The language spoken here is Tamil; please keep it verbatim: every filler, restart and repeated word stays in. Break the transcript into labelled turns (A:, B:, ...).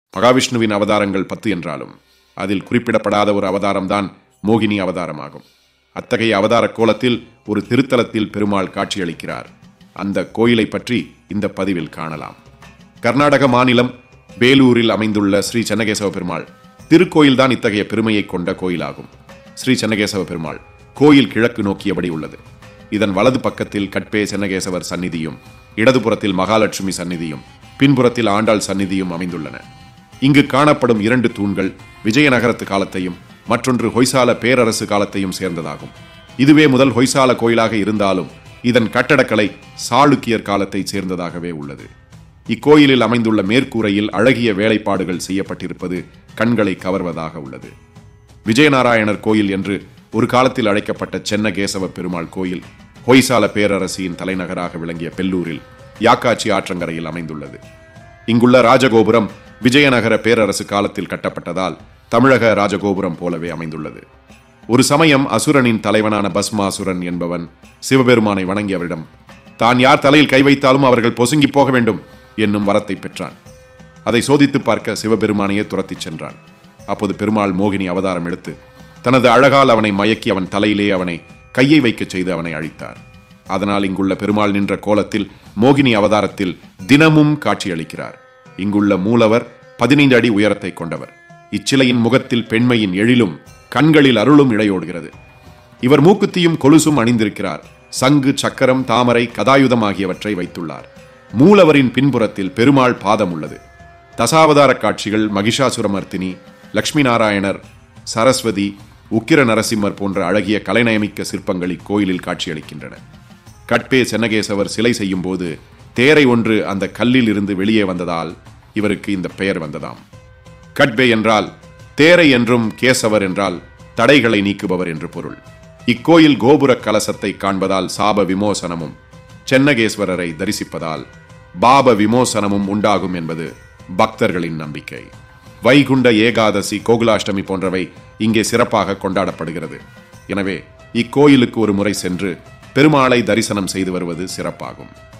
A: மகாவிஷ்ணுவின் அவதாரங்கள் பத்து என்றாலும் அதில் குறிப்பிடப்படாத ஒரு அவதாரம்தான் மோகினி அவதாரமாகும். அத்தகைய அவதார கோலத்தில் ஒரு திருத்தலத்தில் பெருமாள் காட்சியளிக்கிறார். அந்த கோயிலை பற்றி இந்த பதிவில் காணலாம். கர்நாடக மாநிலம் வேலூரில் அமைந்துள்ள ஸ்ரீ சென்னகேசவ பெருமாள் திருக்கோயில்தான் இத்தகைய பெருமையை கொண்ட கோயிலாகும். ஸ்ரீ சென்னகேசவ பெருமாள் கோயில் கிழக்கு நோக்கியபடி உள்ளது. இதன் வலது பக்கத்தில் கட்பே சென்னகேசவர் சந்நிதியும், இடதுபுறத்தில் மகாலட்சுமி சந்நிதியும், பின்புறத்தில் ஆண்டாள் சந்நிதியும் அமைந்துள்ளன. இங்கு காணப்படும் இரண்டு தூண்கள் விஜயநகரத்து காலத்தையும் மற்றொன்று ஹொய்சால பேரரசு காலத்தையும் சேர்ந்ததாகும். இதுவே முதல் ஹொய்சால கோயிலாக இருந்தாலும் இதன் கட்டடக்கலை சாளுக்கியர் காலத்தை சேர்ந்ததாகவே உள்ளது. இக்கோயிலில் அமைந்துள்ள மேற்கூரையில் அழகிய வேலைப்பாடுகள் செய்யப்பட்டிருப்பது கண்களை கவர்வதாக உள்ளது. விஜயநாராயணர் கோயில் என்று ஒரு காலத்தில் அழைக்கப்பட்ட சென்னகேசவ பெருமாள் கோயில் ஹொய்சால பேரரசியின் தலைநகராக விளங்கிய பெல்லூரில் யாக்காச்சி ஆற்றங்கரையில் அமைந்துள்ளது. இங்குள்ள ராஜகோபுரம் விஜயநகர பேரரசு காலத்தில் கட்டப்பட்டதால் தமிழக ராஜகோபுரம் போலவே அமைந்துள்ளது. ஒரு சமயம் அசுரனின் தலைவனான பஸ்மாசுரன் என்பவன் சிவபெருமானை வணங்கியவரிடம் தான் யார் தலையில் கை வைத்தாலும் அவர்கள் பொசுங்கி போக வேண்டும் என்னும் வரத்தை பெற்றான். அதை சோதித்து பார்க்க சிவபெருமானையே துரத்திச் சென்றான். அப்போது பெருமாள் மோகினி அவதாரம் எடுத்து தனது அழகால் அவனை மயக்கி அவன் தலையிலே அவனை கையை வைக்கச் செய்து அவனை அழித்தார். அதனால் இங்குள்ள பெருமாள் நின்ற கோலத்தில் மோகினி அவதாரத்தில் தினமும் காட்சியளிக்கிறார். இங்குள்ள மூலவர் பதினைந்து அடி உயரத்தை கொண்டவர். இச்சிலையின் முகத்தில் பெண்மையின் எழிலும் கண்களில் அருளும் இழையோடுகிறது. இவர் மூக்குத்தியும் கொலுசும் அணிந்திருக்கிறார். சங்கு, சக்கரம், தாமரை, கதாயுதம் ஆகியவற்றை வைத்துள்ளார். மூலவரின் பின்புறத்தில் பெருமாள் பாதம் உள்ளது. தசாவதார காட்சிகள் மகிஷாசுரமர்த்தினி, லட்சுமி நாராயணர், சரஸ்வதி, உக்கிர நரசிம்மர் போன்ற அழகிய கலைநயமிக்க சிற்பங்கள் இக்கோயிலில் காட்சியளிக்கின்றன. கட்பே சென்னகேசவர் சிலை செய்யும் போது தேரை ஒன்று அந்த கல்லில் இருந்து வெளியே வந்ததால் இவருக்கு இந்த பெயர் வந்ததாம். கட்பே என்றால் தேரை என்றும் கேசவர் என்றால் தடைகளை நீக்குபவர் என்று பொருள். இக்கோயில் கோபுர கலசத்தை காண்பதால் சாப விமோசனமும், சென்னகேஸ்வரரை தரிசிப்பதால் பாப விமோசனமும் உண்டாகும் என்பது பக்தர்களின் நம்பிக்கை. வைகுண்ட ஏகாதசி, கோகுலாஷ்டமி போன்றவை இங்கே சிறப்பாக கொண்டாடப்படுகிறது. எனவே இக்கோயிலுக்கு ஒரு முறை சென்று பெருமாளை தரிசனம் செய்து வருவது சிறப்பாகும்.